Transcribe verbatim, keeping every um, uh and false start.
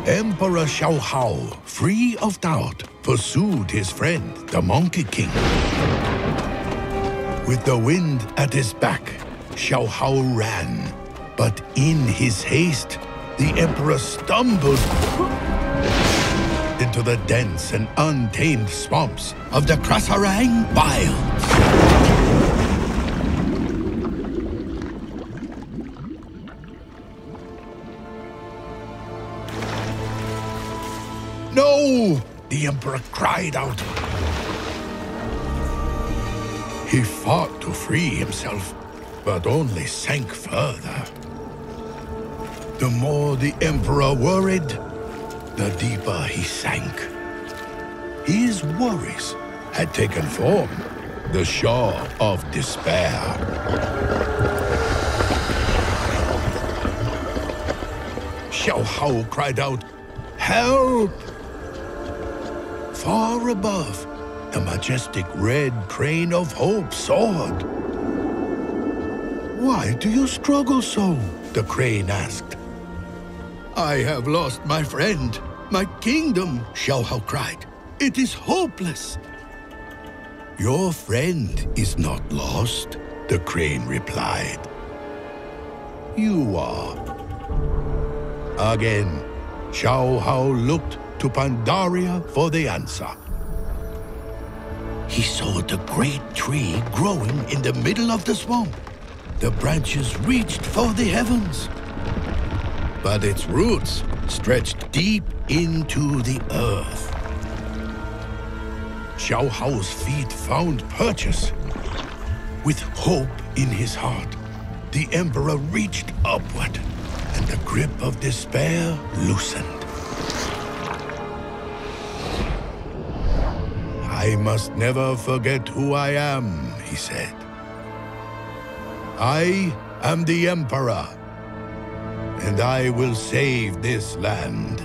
Emperor Xiao Hao, free of doubt, pursued his friend, the Monkey King. With the wind at his back, Xiao Hao ran. But in his haste, the Emperor stumbled into the dense and untamed swamps of the Krasarang Wilds. No! The Emperor cried out. He fought to free himself, but only sank further. The more the Emperor worried, the deeper he sank. His worries had taken form, the shore of despair. Xiao Hao cried out, "Help!" Far above, the majestic red crane of hope soared. "Why do you struggle so?" the crane asked. "I have lost my friend, my kingdom," Xiao Hao cried. "It is hopeless." "Your friend is not lost," the crane replied. "You are." Again, Xiao Hao looked to Pandaria for the answer. He saw the great tree growing in the middle of the swamp. The branches reached for the heavens, but its roots stretched deep into the earth. Xiao Hao's feet found purchase. With hope in his heart, the Emperor reached upward, and the grip of despair loosened. "I must never forget who I am," he said. "I am the Emperor, and I will save this land."